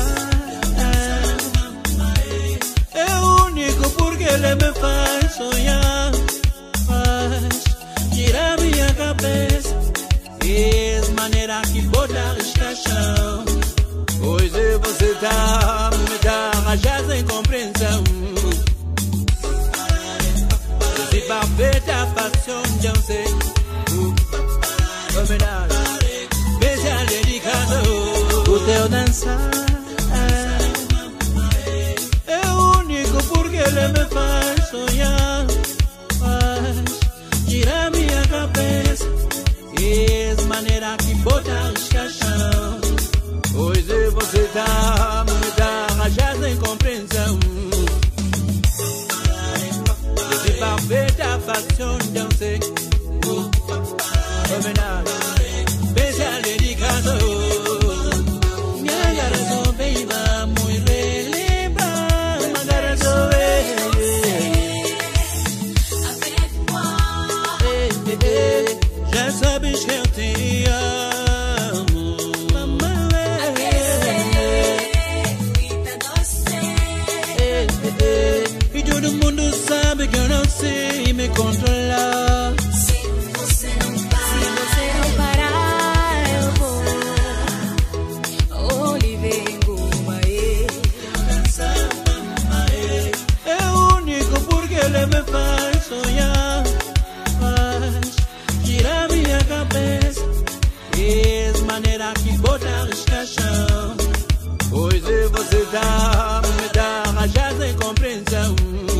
É o único porque ele me faz sonhar, faz girar minha cabeça. E as maneira que bota escaixão. Hoje você tá me dá rajar sem compreensão. Se perfeita paixão, não sei. Homenagem, especial dedicado. O teu dançar é o único porque ele me faz sonhar, faz girar minha cabeça. E as maneira que bota escaixão. Hoje você tá me dá rajar sem compreensão. Se perfeita paixão, não sei. Homenagem, especial dedicado. Minha garota beiba, muito relembra. Minha garota beiba, já sabes que eu te amo. E todo mundo sabe que eu não sei me controlar. Ele me faz sonhar, faz girar minha cabeça. E as maneira que bota escaixão. Hoje você dá me dá rajar sem compreensão.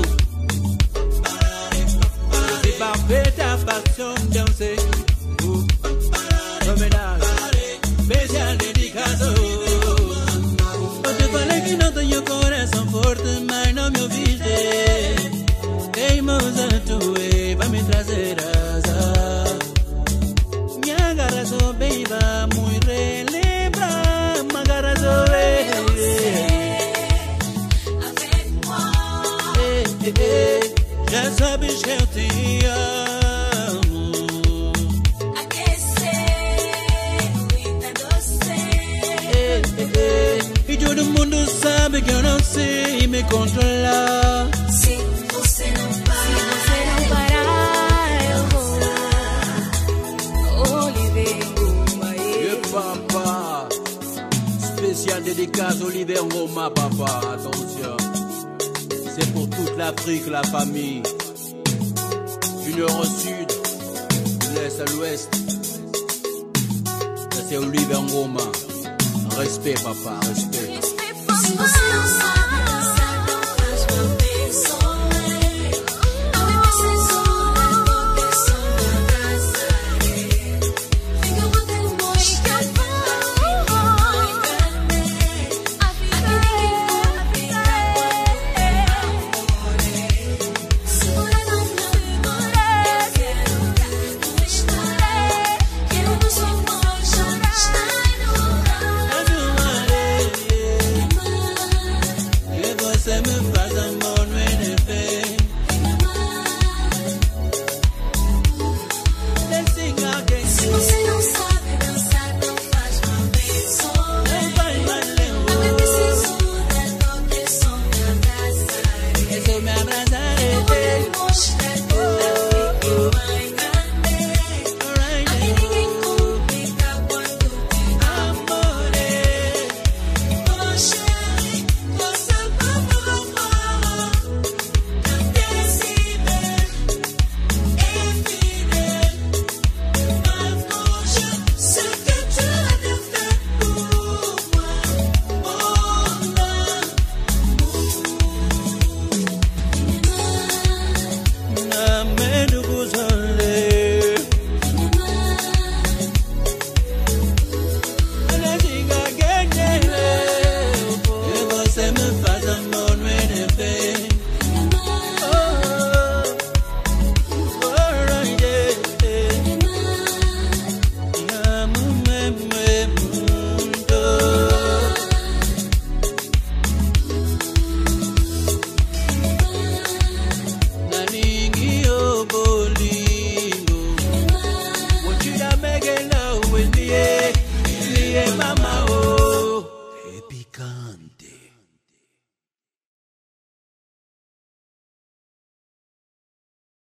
Se perfeita paixão, não sei. Homenagem, especial dedicado. Eu te falei que não tenho coração forte, mas não me ouviste. Teimosa tu vai me trazer azar. Minha garota beiba, muito relembra. Minha garota já sabes que eu te amo. E todo mundo sabe que eu não sei me controlar. Se você não parar, eu vou. Oliver Ngoma. E papa, spécial dédicace Oliver Ngoma, papa, attention. C'est pour toute l'Afrique, la famille. Du nord au sud, de l'est à l'ouest. Ça c'est Oliver Ngoma. Respect, papa, respect. Se você não sabe.